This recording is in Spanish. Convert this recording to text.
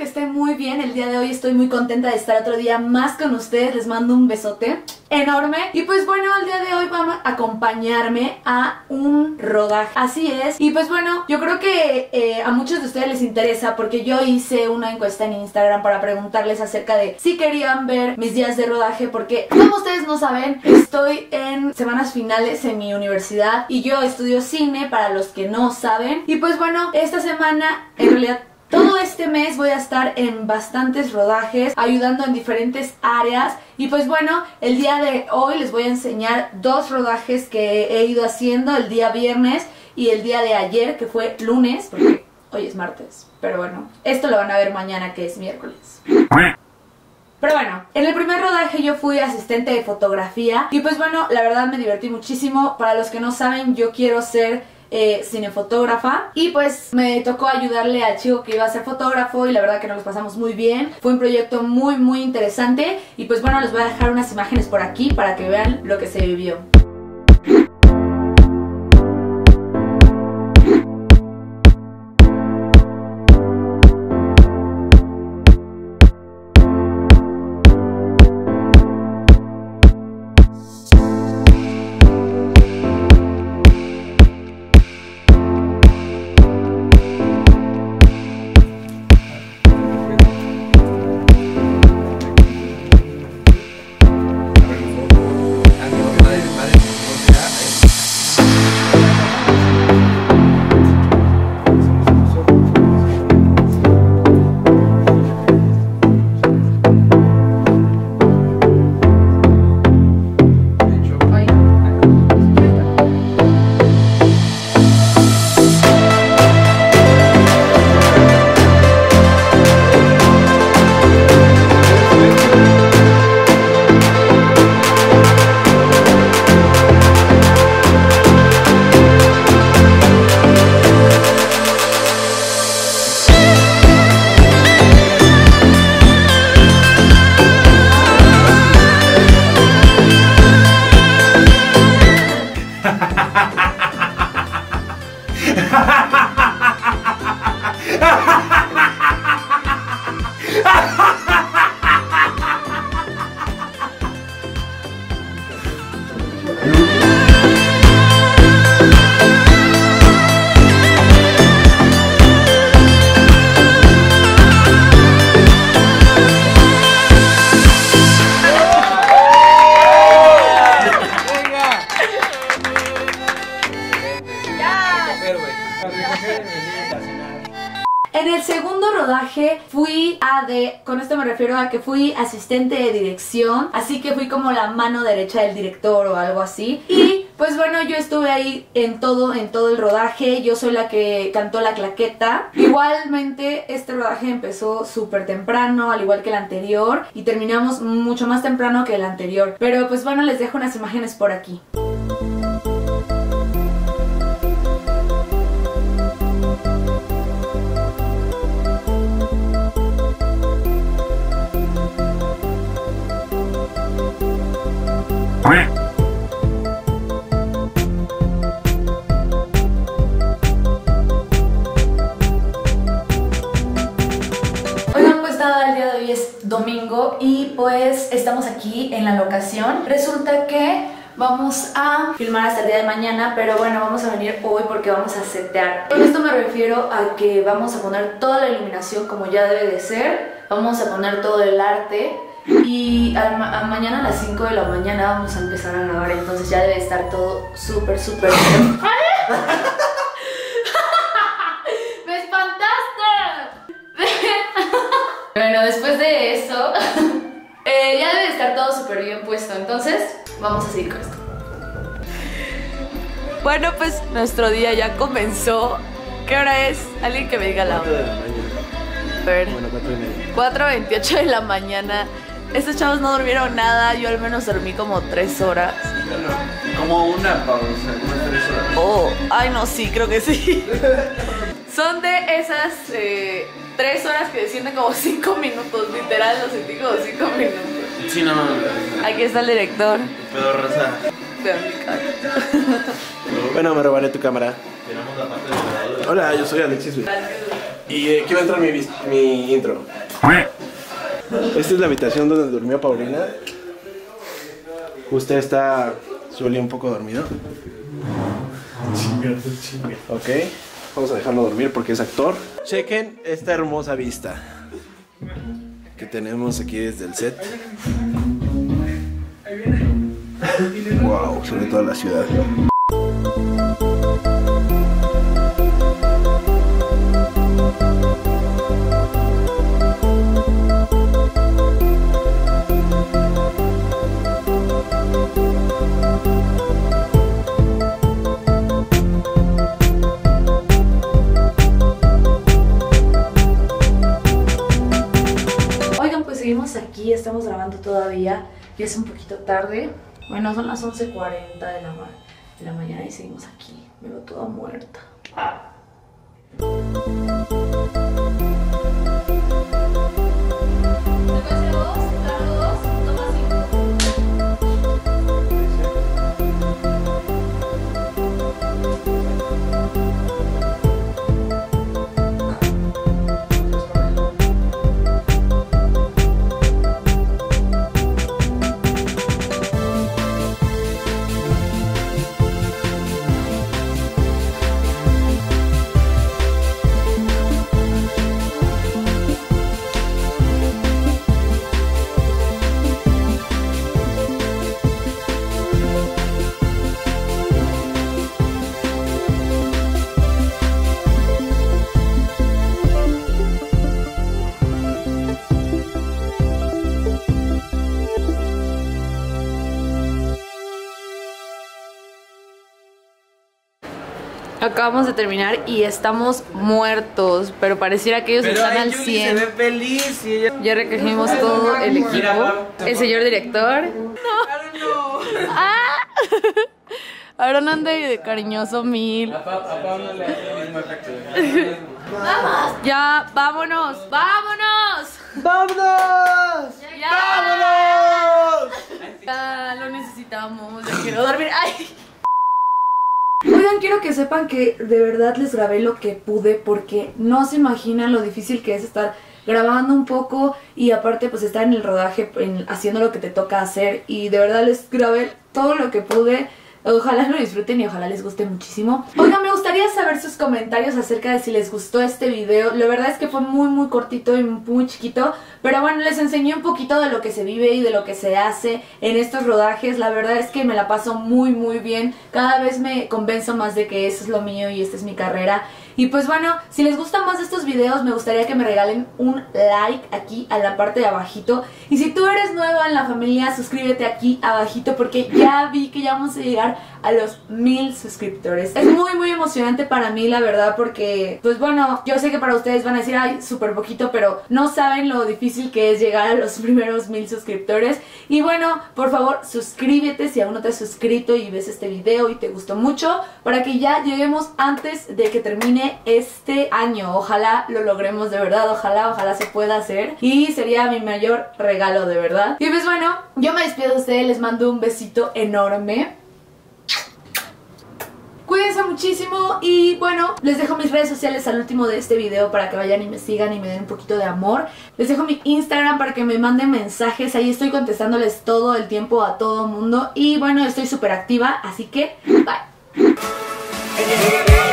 que estén muy bien. El día de hoy estoy muy contenta de estar otro día más con ustedes. Les mando un besote enorme. Y pues bueno, el día de hoy vamos a acompañarme a un rodaje. Así es. Y pues bueno, yo creo que a muchos de ustedes les interesa, porque yo hice una encuesta en Instagram para preguntarles acerca de si querían ver mis días de rodaje, porque como ustedes no saben, estoy en semanas finales en mi universidad y yo estudio cine, para los que no saben. Y pues bueno, esta semana, en realidad todo este mes, voy a estar en bastantes rodajes, ayudando en diferentes áreas. Y pues bueno, el día de hoy les voy a enseñar dos rodajes que he ido haciendo el día viernes y el día de ayer, que fue lunes, porque hoy es martes. Pero bueno, esto lo van a ver mañana, que es miércoles. Pero bueno, en el primer rodaje yo fui asistente de fotografía y pues bueno, la verdad me divertí muchísimo. Para los que no saben, yo quiero ser cinefotógrafa y pues me tocó ayudarle al chico que iba a ser fotógrafo y la verdad que nos los pasamos muy bien. Fue un proyecto muy interesante y pues bueno, les voy a dejar unas imágenes por aquí para que vean lo que se vivió. En el segundo rodaje fui con esto me refiero a que fui asistente de dirección, así que fui como la mano derecha del director o algo así. Y pues bueno, yo estuve ahí en todo el rodaje. Yo soy la que cantó la claqueta. Igualmente este rodaje empezó súper temprano, al igual que el anterior, y terminamos mucho más temprano que el anterior. Pero pues bueno, les dejo unas imágenes por aquí. Oigan, pues nada, el día de hoy es domingo y pues estamos aquí en la locación. Resulta que vamos a filmar hasta el día de mañana, pero bueno, vamos a venir hoy porque vamos a setear. Con esto me refiero a que vamos a poner toda la iluminación como ya debe de ser. Vamos a poner todo el arte. Y mañana a las 5 de la mañana vamos a empezar a grabar, entonces ya debe estar todo súper bien. ¡Me espantaste! Bueno, después de eso ya debe estar todo súper bien puesto, entonces vamos a seguir con esto. Bueno, pues nuestro día ya comenzó. ¿Qué hora es? Alguien que me diga la hora. 4 de la mañana. A ver, Bueno, 4:30. 4:28 de la mañana. Estos chavos no durmieron nada, yo al menos dormí como 3 horas. Bueno, como una pausa, unas 3 horas. Oh, ay no, sí, creo que sí. Son de esas 3 horas que descienden como 5 minutos, literal, lo sentí como 5 minutos. Sí, no. Aquí está el director. Pero raza. Vean mi cara. Bueno, me robaré tu cámara. Hola, yo soy Alexis. Gracias. Y aquí va a entrar mi intro. Esta es la habitación donde durmió Paulina. Usted está... suele un poco dormido. Ok, vamos a dejarlo dormir porque es actor. Chequen esta hermosa vista que tenemos aquí desde el set. Wow, se ve toda la ciudad. Seguimos aquí, estamos grabando todavía y es un poquito tarde. Bueno, son las 11:40 de la mañana y seguimos aquí. Me veo toda muerta. Acabamos de terminar y estamos muertos, pero pareciera que ellos están al 100. Se ve feliz y ella... Ya recogimos todo el equipo. El señor director. No. Ahora no anda de cariñoso mil. A Pablo le hace el mismo efecto. ¡Vamos! Ya, vámonos, vámonos. ¡Vámonos! Ya. ¡Vámonos! Ya lo necesitamos. Ya quiero dormir. ¡Ay! Oigan, quiero que sepan que de verdad les grabé lo que pude porque no se imaginan lo difícil que es estar grabando un poco y aparte pues estar en el rodaje haciendo lo que te toca hacer, y de verdad les grabé todo lo que pude. Ojalá lo disfruten y ojalá les guste muchísimo. Oigan, me gustaría saber sus comentarios acerca de si les gustó este video. La verdad es que fue muy cortito y muy chiquito, pero bueno, les enseñé un poquito de lo que se vive y de lo que se hace en estos rodajes. La verdad es que me la paso muy bien. Cada vez me convenzo más de que eso es lo mío y esta es mi carrera. Y pues bueno, si les gustan más de estos videos, me gustaría que me regalen un like aquí a la parte de abajito. Y si tú eres nueva en la familia, suscríbete aquí abajito porque ya vi que ya vamos a llegar a los 1000 suscriptores. Es muy emocionante para mí, la verdad, porque pues bueno, yo sé que para ustedes van a decir, ay, súper poquito, pero no saben lo difícil que es llegar a los primeros 1000 suscriptores. Y bueno, por favor, suscríbete si aún no te has suscrito y ves este video y te gustó mucho, para que ya lleguemos antes de que termine este año. Ojalá lo logremos, de verdad, ojalá se pueda hacer y sería mi mayor regalo, de verdad. Y pues bueno, yo me despido de ustedes, les mando un besito enorme. Cuídense muchísimo y bueno, les dejo mis redes sociales al último de este video para que vayan y me sigan y me den un poquito de amor. Les dejo mi Instagram para que me manden mensajes, ahí estoy contestándoles todo el tiempo a todo mundo y bueno, estoy súper activa, así que bye.